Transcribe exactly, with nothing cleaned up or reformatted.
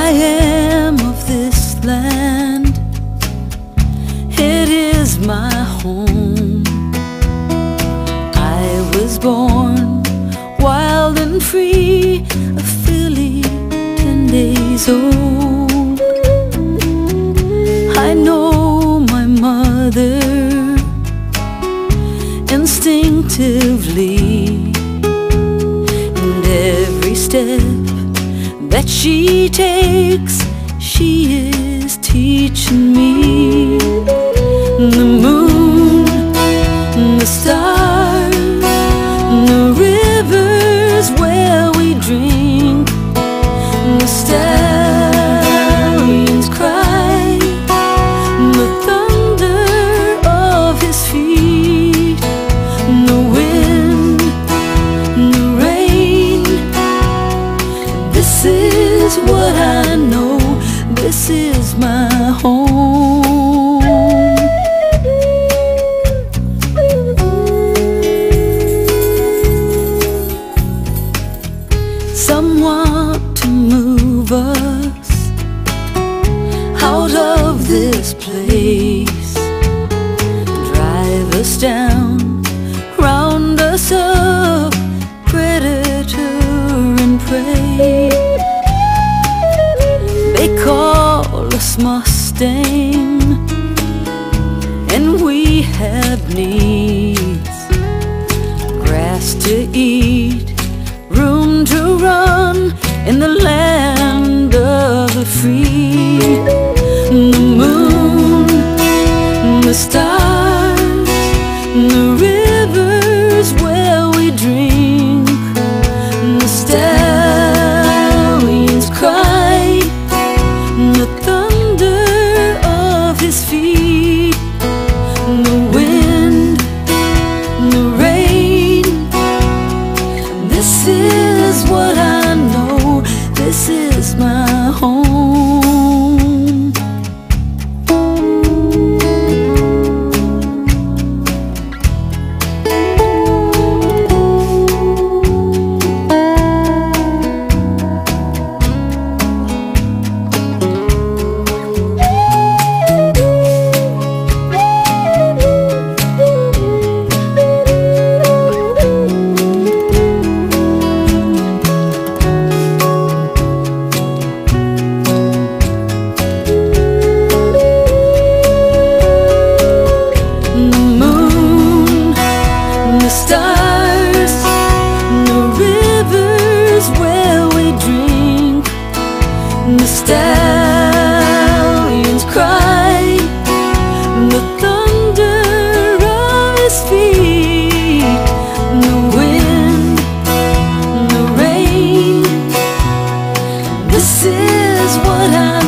I am of this land, it is my home. I was born wild and free, a filly ten days old. I know my mother instinctively, and every step that she takes, she is teaching me. The moon, the stars, the rivers where we drink, the stallions cry, the thunder of his feet, the wind, the rain. This is what I know, this is my home. Some want to move us out of this place, drive us down, round us up, predator and prey. They call us Mustang, and we have needs, grass to eat, room to run in the land of the free. The moon, the stars, the rivers where we drink, the stallions cry, the thunder of his feet, the wind, the rain. This is what I know, this is my home. Stars, the rivers where we drink, the stallions cry, the thunder of his feet, the wind, the rain. This is what I